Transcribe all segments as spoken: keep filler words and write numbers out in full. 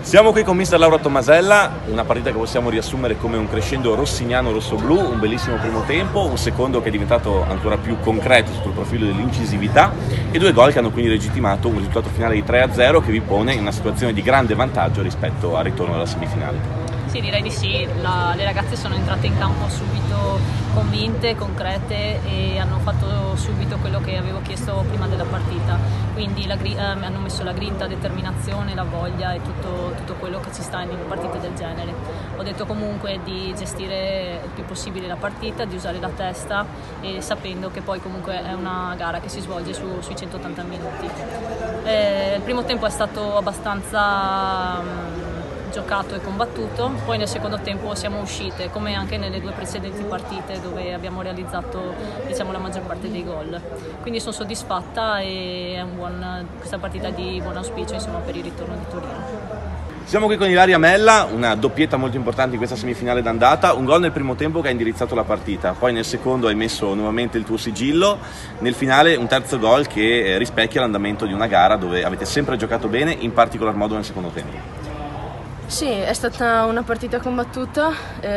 Siamo qui con mister Lauro Tomasella, una partita che possiamo riassumere come un crescendo rossiniano rosso-blu, un bellissimo primo tempo, un secondo che è diventato ancora più concreto sotto il profilo dell'incisività e due gol che hanno quindi legittimato un risultato finale di tre a zero che vi pone in una situazione di grande vantaggio rispetto al ritorno alla semifinale. Sì, direi di sì, la, le ragazze sono entrate in campo subito convinte, concrete e hanno fatto subito quello che avevo chiesto prima della partita, quindi la, eh, hanno messo la grinta, determinazione, la voglia e tutto, tutto quello che ci sta in partite del genere. Ho detto comunque di gestire il più possibile la partita, di usare la testa e sapendo che poi comunque è una gara che si svolge su, sui centottanta minuti. Eh, il primo tempo è stato abbastanza mh, giocato e combattuto, poi nel secondo tempo siamo uscite come anche nelle due precedenti partite dove abbiamo realizzato, diciamo, la maggior parte dei gol, quindi sono soddisfatta e è un buon, questa partita di buon auspicio, insomma, per il ritorno di Torino. Siamo qui con Ilaria Mella, una doppietta molto importante in questa semifinale d'andata, un gol nel primo tempo che ha indirizzato la partita, poi nel secondo hai messo nuovamente il tuo sigillo, nel finale un terzo gol che rispecchia l'andamento di una gara dove avete sempre giocato bene, in particolar modo nel secondo tempo. Sì, è stata una partita combattuta,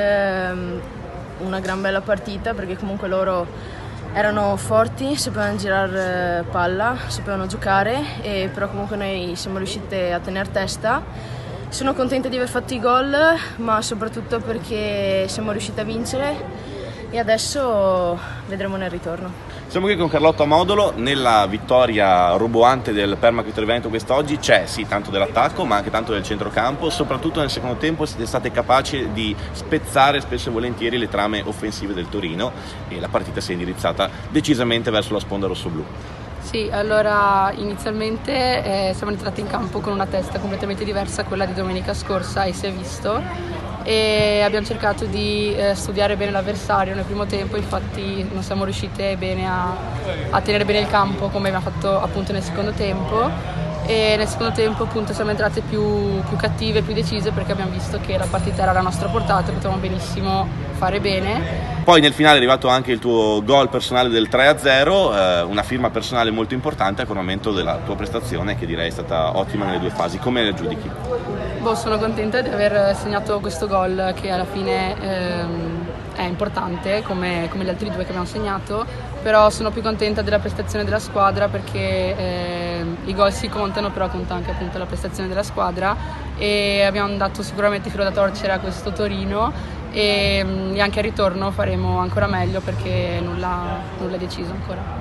ehm, una gran bella partita perché comunque loro erano forti, sapevano girare palla, sapevano giocare, e però comunque noi siamo riuscite a tenere testa. Sono contenta di aver fatto i gol, ma soprattutto perché siamo riusciti a vincere e adesso vedremo nel ritorno. Siamo qui con Carlotta Modolo, nella vittoria roboante del Permac Trevento quest'oggi c'è sì tanto dell'attacco ma anche tanto del centrocampo, soprattutto nel secondo tempo siete state capaci di spezzare spesso e volentieri le trame offensive del Torino e la partita si è indirizzata decisamente verso la sponda rossoblù. Sì, allora inizialmente eh, siamo entrati in campo con una testa completamente diversa a quella di domenica scorsa e si è visto, e abbiamo cercato di eh, studiare bene l'avversario nel primo tempo, infatti non siamo riuscite bene a, a tenere bene il campo come abbiamo fatto appunto nel secondo tempo, e nel secondo tempo appunto siamo entrate più, più cattive, più decise, perché abbiamo visto che la partita era alla nostra portata e potevamo benissimo fare bene. Poi nel finale è arrivato anche il tuo gol personale del tre a zero, eh, una firma personale molto importante a coronamento della tua prestazione che direi è stata ottima nelle due fasi. Come la giudichi? Boh, sono contenta di aver segnato questo gol che alla fine ehm, è importante come, come gli altri due che abbiamo segnato, però sono più contenta della prestazione della squadra perché eh, i gol si contano, però conta anche appunto la prestazione della squadra, e abbiamo dato sicuramente filo da torcere a questo Torino e, e anche al ritorno faremo ancora meglio perché nulla, nulla è deciso ancora.